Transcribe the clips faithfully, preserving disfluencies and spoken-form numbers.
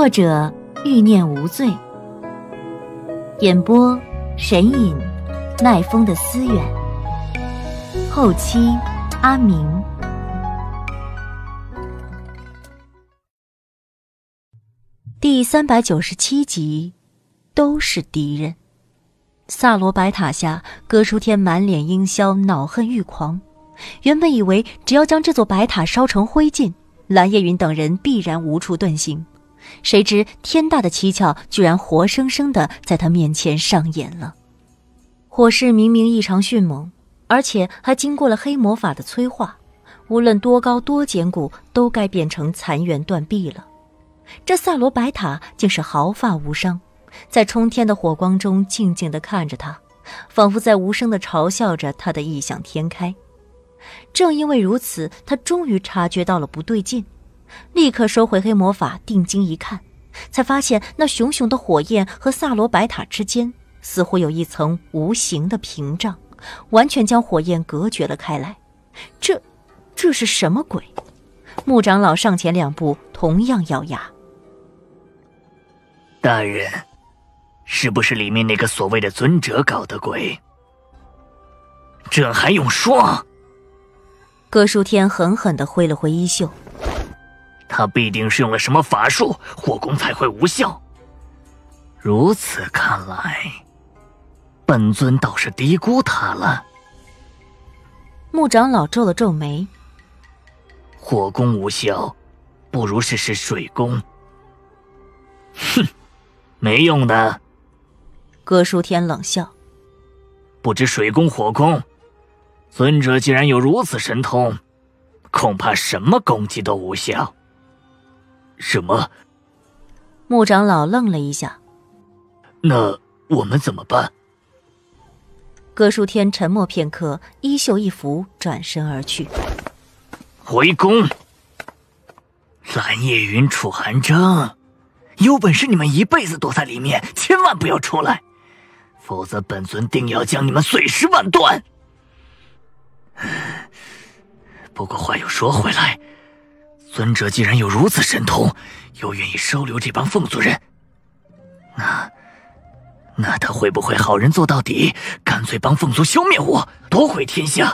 作者欲念无罪，演播神隐，耐风的思远，后期阿明。第三百九十七集，都是敌人。萨罗白塔下，哥舒天满脸阴霄，恼恨欲狂。原本以为只要将这座白塔烧成灰烬，蓝夜云等人必然无处遁形，谁知天大的蹊跷居然活生生的在他面前上演了。火势明明异常迅猛，而且还经过了黑魔法的催化，无论多高多坚固，都该变成残垣断壁了。这萨罗白塔竟是毫发无伤，在冲天的火光中静静地看着他，仿佛在无声地嘲笑着他的异想天开。正因为如此，他终于察觉到了不对劲，立刻收回黑魔法，定睛一看，才发现那熊熊的火焰和萨罗白塔之间似乎有一层无形的屏障，完全将火焰隔绝了开来。这这是什么鬼？穆长老上前两步，同样咬牙。 大人，是不是里面那个所谓的尊者搞的鬼？这还用说？ 哥舒天狠狠地挥了挥衣袖， 他必定是用了什么法术，火攻才会无效。如此看来，本尊倒是低估他了。 穆长老皱了皱眉， 火攻无效，不如试试水攻。哼，没用的。 哥舒天冷笑， 不知水攻火攻，尊者既然有如此神通，恐怕什么攻击都无效。什么？ 穆长老愣了一下。 那我们怎么办？ 哥舒天沉默片刻，衣袖一拂，转身而去。 回宫！蓝夜云、楚寒征，有本事你们一辈子躲在里面，千万不要出来，否则本尊定要将你们碎尸万段。不过话又说回来，尊者既然有如此神通，又愿意收留这帮凤族人，那那他会不会好人做到底，干脆帮凤族消灭我，夺回天下？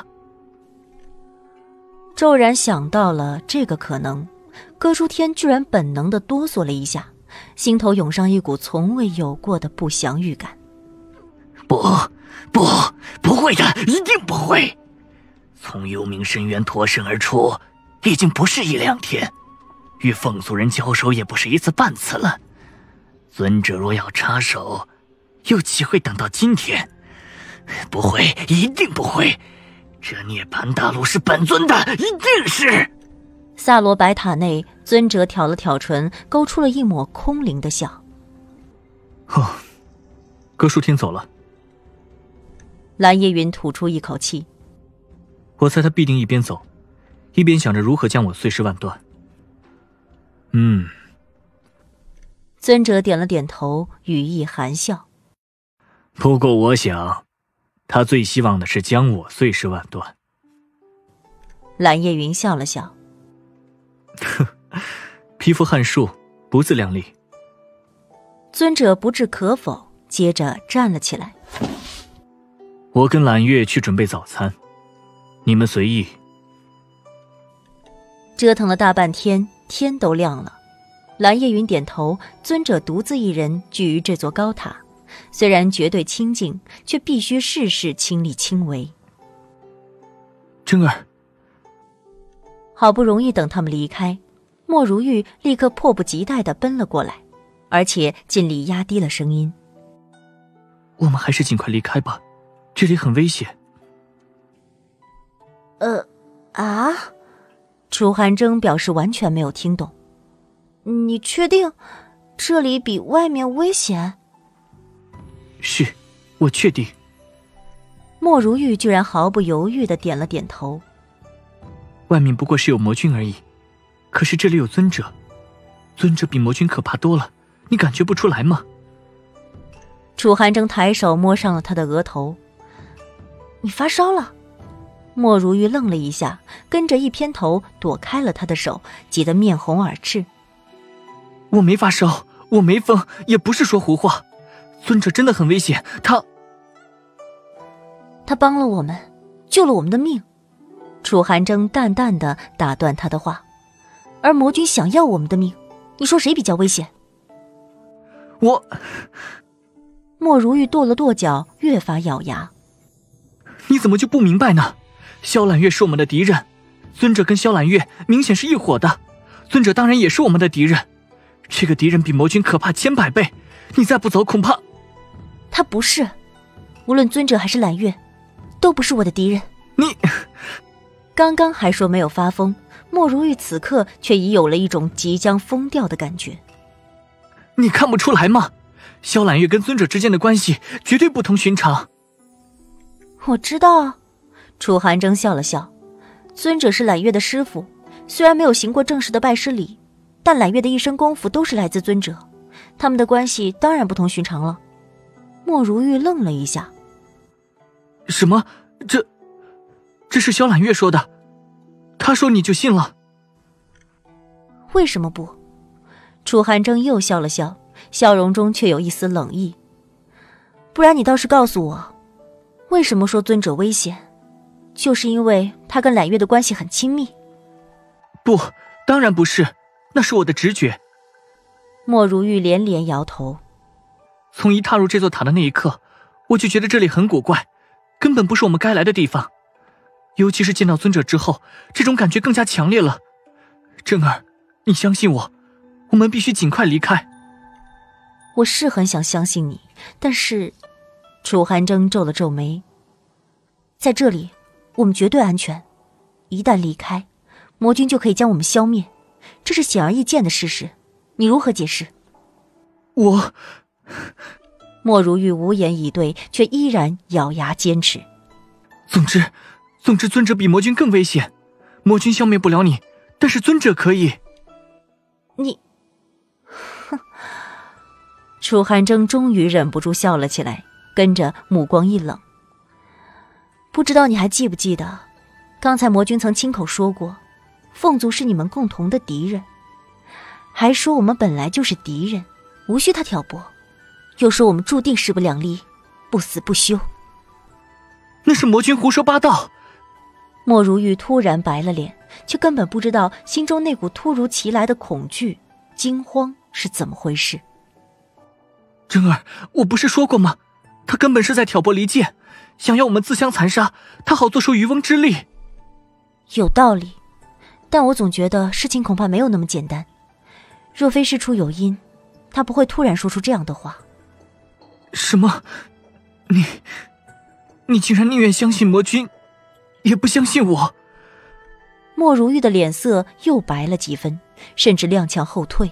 骤然想到了这个可能，哥舒天居然本能地哆嗦了一下，心头涌上一股从未有过的不祥预感。 不不不会的，一定不会。从幽冥深渊脱身而出，已经不是一两天，与凤族人交手也不是一次半次了。尊者若要插手，又岂会等到今天？不会，一定不会。这涅槃大陆是本尊的，一定是。 萨罗白塔内，尊者挑了挑唇，勾出了一抹空灵的笑。 哦，哥舒天走了。 蓝夜云吐出一口气。 我猜他必定一边走，一边想着如何将我碎尸万段。嗯。 尊者点了点头，语意含笑。 不过我想，他最希望的是将我碎尸万段。 蓝夜云笑了笑。 呵，皮肤汉树，不自量力。 尊者不置可否，接着站了起来。 我跟揽月去准备早餐，你们随意。 折腾了大半天，天都亮了。蓝夜云点头，尊者独自一人居于这座高塔，虽然绝对清静，却必须事事亲力亲为。 真儿， 好不容易等他们离开，莫如玉立刻迫不及待地奔了过来，而且尽力压低了声音： 我们还是尽快离开吧，这里很危险。 呃，啊？楚寒征表示完全没有听懂。你确定这里比外面危险？ 是，我确定。 莫如玉居然毫不犹豫地点了点头。 外面不过是有魔君而已，可是这里有尊者，尊者比魔君可怕多了，你感觉不出来吗？ 楚寒征抬手摸上了他的额头。你发烧了？莫如玉愣了一下，跟着一偏头躲开了他的手，急得面红耳赤。 我没发烧，我没疯，也不是说胡话。尊者真的很危险，他…… 他帮了我们，救了我们的命。楚寒征淡淡的打断他的话。而魔君想要我们的命，你说谁比较危险？ 我…… 莫如玉跺了跺脚，越发咬牙。 你怎么就不明白呢？萧揽月是我们的敌人，尊者跟萧揽月明显是一伙的，尊者当然也是我们的敌人。这个敌人比魔君可怕千百倍，你再不走恐怕…… 他不是，无论尊者还是揽月，都不是我的敌人。 你…… 刚刚还说没有发疯，莫如玉此刻却已有了一种即将疯掉的感觉。 你看不出来吗？萧揽月跟尊者之间的关系绝对不同寻常。 我知道啊，楚寒征笑了笑。尊者是揽月的师傅，虽然没有行过正式的拜师礼，但揽月的一身功夫都是来自尊者，他们的关系当然不同寻常了。莫如玉愣了一下。 什么？这这是萧揽月说的，他说你就信了？ 为什么不？楚寒征又笑了笑，笑容中却有一丝冷意。不然你倒是告诉我，为什么说尊者危险？就是因为他跟揽月的关系很亲密？ 不，当然不是，那是我的直觉。 莫如玉连连摇头。 从一踏入这座塔的那一刻，我就觉得这里很古怪，根本不是我们该来的地方。尤其是见到尊者之后，这种感觉更加强烈了。真儿，你相信我，我们必须尽快离开。 我是很想相信你，但是……楚寒征皱了皱眉。在这里，我们绝对安全。一旦离开，魔君就可以将我们消灭，这是显而易见的事实。你如何解释？ 我…… 莫如玉无言以对，却依然咬牙坚持。 总之，总之尊者比魔君更危险。魔君消灭不了你，但是尊者可以。 你……哼！楚寒征终于忍不住笑了起来，跟着目光一冷。不知道你还记不记得，刚才魔君曾亲口说过，凤族是你们共同的敌人，还说我们本来就是敌人，无需他挑拨，又说我们注定势不两立，不死不休。 那是魔君胡说八道。 莫如玉突然白了脸，却根本不知道心中那股突如其来的恐惧、惊慌是怎么回事。 真儿，我不是说过吗？他根本是在挑拨离间，想要我们自相残杀，他好做出渔翁之利。 有道理，但我总觉得事情恐怕没有那么简单。若非事出有因，他不会突然说出这样的话。 什么？你……你竟然宁愿相信魔君，也不相信我？ 莫如玉的脸色又白了几分，甚至踉跄后退。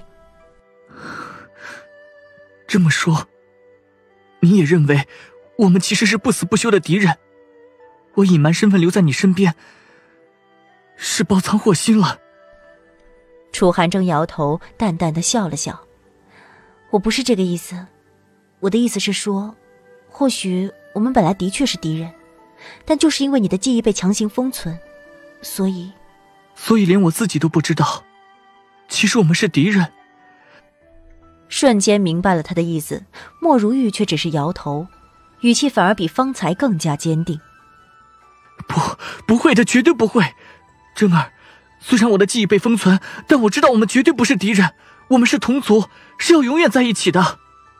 这么说，你也认为我们其实是不死不休的敌人？我隐瞒身份留在你身边，是包藏祸心了。 楚寒征摇头，淡淡的笑了笑。我不是这个意思，我的意思是说，或许我们本来的确是敌人，但就是因为你的记忆被强行封存，所以…… 所以连我自己都不知道，其实我们是敌人。 瞬间明白了他的意思，莫如玉却只是摇头，语气反而比方才更加坚定。 不，不会的，绝对不会。真儿，虽然我的记忆被封存，但我知道我们绝对不是敌人，我们是同族，是要永远在一起的。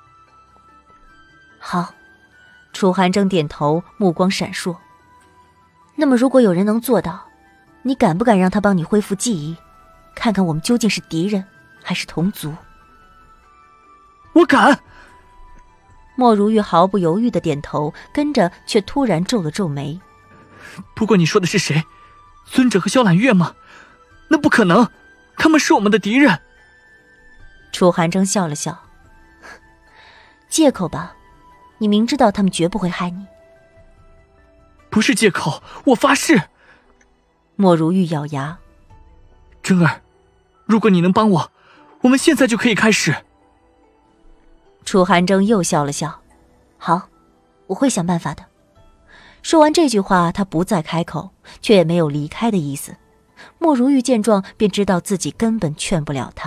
好，楚寒征点头，目光闪烁。那么如果有人能做到，你敢不敢让他帮你恢复记忆，看看我们究竟是敌人还是同族？ 我敢。 莫如玉毫不犹豫的点头，跟着却突然皱了皱眉。 不过你说的是谁？尊者和萧揽月吗？那不可能，他们是我们的敌人。 楚寒征笑了笑，借口吧，你明知道他们绝不会害你。 不是借口，我发誓。 莫如玉咬牙。 真儿，如果你能帮我，我们现在就可以开始。 楚寒征又笑了笑，好，我会想办法的。说完这句话，他不再开口，却也没有离开的意思。莫如玉见状，便知道自己根本劝不了他，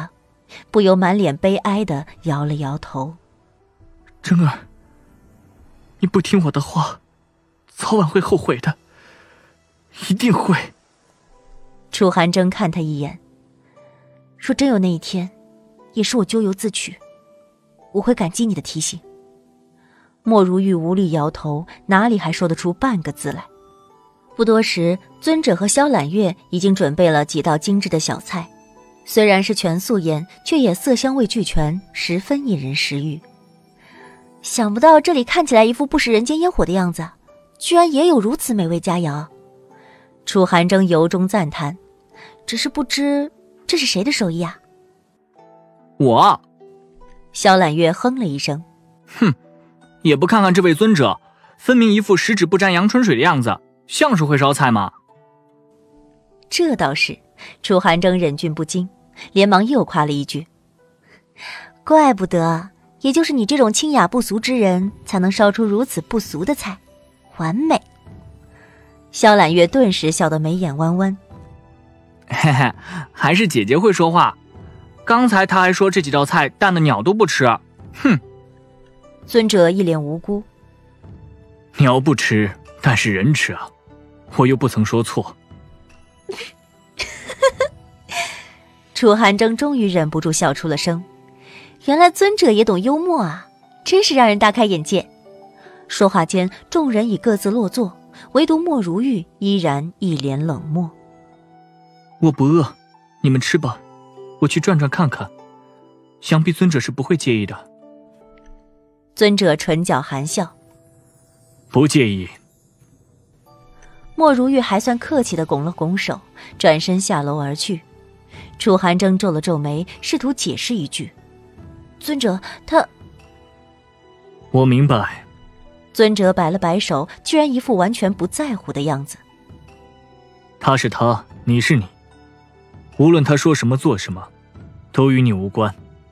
不由满脸悲哀地摇了摇头。 真儿，你不听我的话，早晚会后悔的，一定会。 楚寒征看他一眼，若真有那一天，也是我咎由自取，我会感激你的提醒。莫如玉无力摇头，哪里还说得出半个字来。不多时，尊者和萧揽月已经准备了几道精致的小菜，虽然是全素宴，却也色香味俱全，十分引人食欲。想不到这里看起来一副不食人间烟火的样子，居然也有如此美味佳肴。楚寒征由衷赞叹，只是不知这是谁的手艺啊？ 我。 萧揽月哼了一声， 哼，也不看看这位尊者，分明一副十指不沾阳春水的样子，像是会烧菜吗？ 这倒是。楚寒征忍俊不禁，连忙又夸了一句，怪不得，也就是你这种清雅不俗之人才能烧出如此不俗的菜，完美。萧揽月顿时笑得眉眼弯弯， 嘿嘿，还是姐姐会说话，刚才她还说这几道菜淡的鸟都不吃，哼。 尊者一脸无辜， 鸟不吃，但是人吃啊，我又不曾说错。 楚寒征终于忍不住笑出了声，原来尊者也懂幽默啊，真是让人大开眼界。说话间，众人已各自落座，唯独莫如玉依然一脸冷漠。 我不饿，你们吃吧，我去转转看看，想必尊者是不会介意的。 尊者唇角含笑， 不介意。 莫如玉还算客气地拱了拱手，转身下楼而去。楚寒征皱了皱眉，试图解释一句，尊者他…… 我明白。 尊者摆了摆手，居然一副完全不在乎的样子。 他是他，你是你，无论他说什么做什么，都与你无关。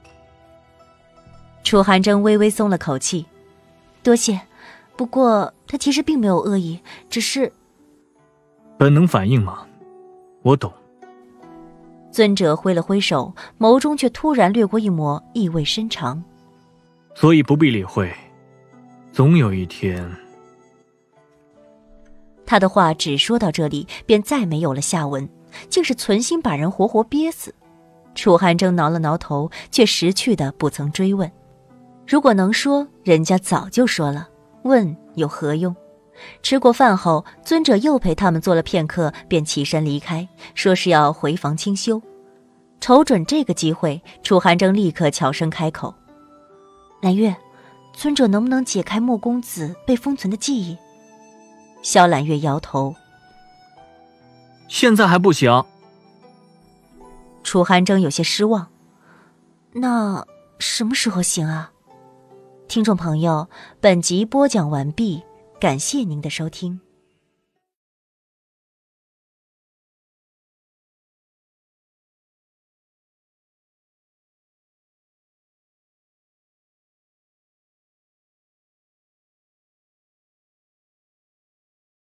楚寒征微微松了口气，多谢，不过他其实并没有恶意，只是…… 本能反应嘛，我懂。 尊者挥了挥手，眸中却突然掠过一抹意味深长。 所以不必理会，总有一天…… 他的话只说到这里，便再没有了下文，竟是存心把人活活憋死。楚寒征挠了挠头，却识趣的不曾追问。如果能说，人家早就说了，问有何用？吃过饭后，尊者又陪他们坐了片刻，便起身离开，说是要回房清修。瞅准这个机会，楚寒征立刻悄声开口：“揽月，尊者能不能解开莫公子被封存的记忆？”萧揽月摇头：“ 现在还不行。” 楚寒征有些失望：“那什么时候行啊？”听众朋友，本集播讲完毕。感谢您的收听。